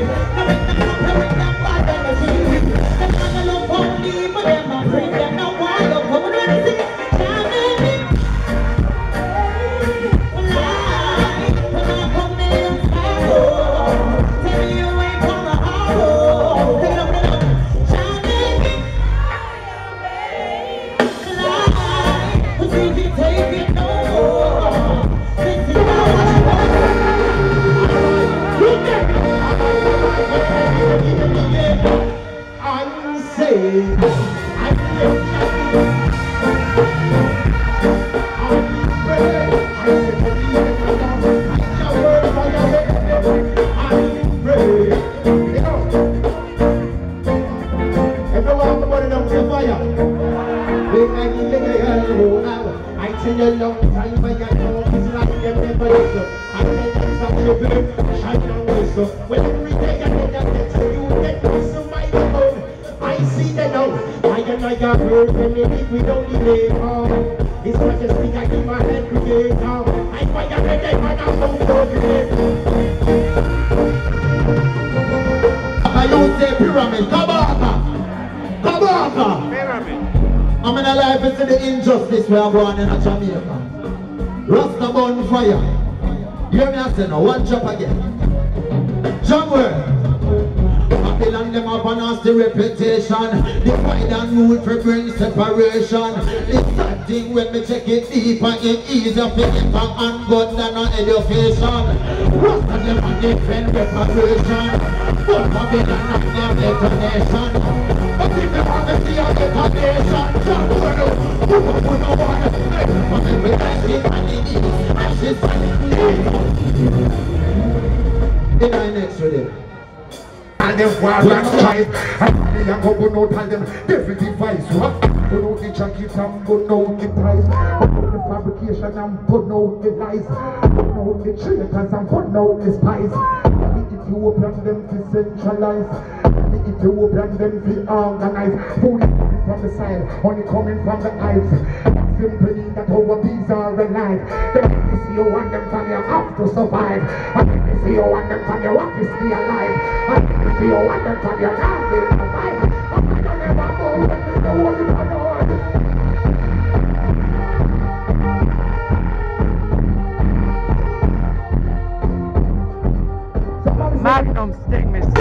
We are going in a Jamaica. Rasta burn fire. You hear me I say no, one chop again. Jamworld. Babylon them up a nasty reputation. Divide and rule for bring separation. It's that thing when me check it deeper, it easier for get back and gun than an education. Rasta them a defend reparation. But Babylon not their detonation. But if they want to see a detonation, Jamworld. In our next rhythm. And them war and fight. And they are going to tell them devil device. What? Put out the jacket and put out the ties. Put out the fabrication and put out the lies. Put out the traitors and put out the spies. The Ethiopian them to centralize. The Ethiopian them to organize. Food is coming from the side, only coming from the eyes. Simply that our bees are alive. They make me see you want them from you have to survive. I make me see you want them from you have to stay alive. I make me see you want them from you can't be alive. I don't never move when you know what you're doing. Magnum Sting, Mr.